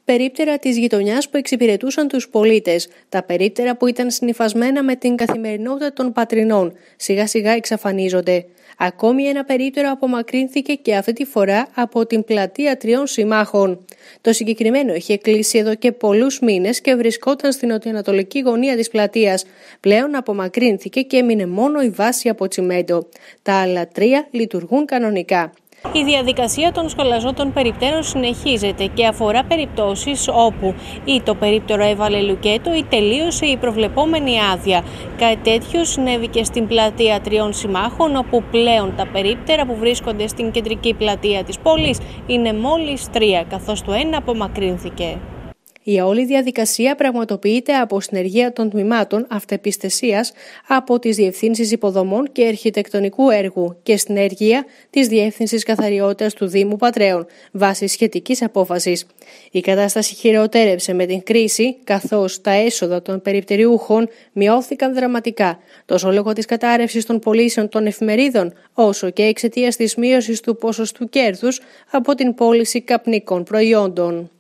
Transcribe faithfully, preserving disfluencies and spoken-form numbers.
περίπτερα της γειτονιάς που εξυπηρετούσαν τους πολίτες, τα περίπτερα που ήταν συνυφασμένα με την καθημερινότητα των πατρινών, σιγά σιγά εξαφανίζονται. Ακόμη ένα περίπτερο απομακρύνθηκε και αυτή τη φορά από την πλατεία Τριών Συμμάχων. Το συγκεκριμένο είχε κλείσει εδώ και πολλούς μήνες και βρισκόταν στην νοτιοανατολική γωνία της πλατείας. Πλέον απομακρύνθηκε και έμεινε μόνο η βάση από τσιμέντο. Τα άλλα τρία λειτουργούν κανονικά. Η διαδικασία των σχολαζόντων περιπτέρων συνεχίζεται και αφορά περιπτώσεις όπου ή το περίπτερο έβαλε λουκέτο ή τελείωσε η προβλεπόμενη άδεια. Κάτι τέτοιο συνέβη και στην πλατεία Τριών Συμμάχων, όπου πλέον τα περίπτερα που βρίσκονται στην κεντρική πλατεία της πόλης είναι μόλις τρία, καθώς το ένα απομακρύνθηκε. Η όλη διαδικασία πραγματοποιείται από συνεργεία των τμήματων αυτεπιστεσίας από τις Διευθύνσεις Υποδομών και Αρχιτεκτονικού Έργου και συνεργεία της Διεύθυνσης Καθαριότητας του Δήμου Πατρέων, βάσει σχετικής απόφασης. Η κατάσταση χειροτέρεψε με την κρίση, καθώς τα έσοδα των περιπτεριούχων μειώθηκαν δραματικά, τόσο λόγω της κατάρρευσης των πωλήσεων των εφημερίδων, όσο και εξαιτίας της μείωσης του ποσοστού κέρδους από την πώληση καπνικών προϊόντων.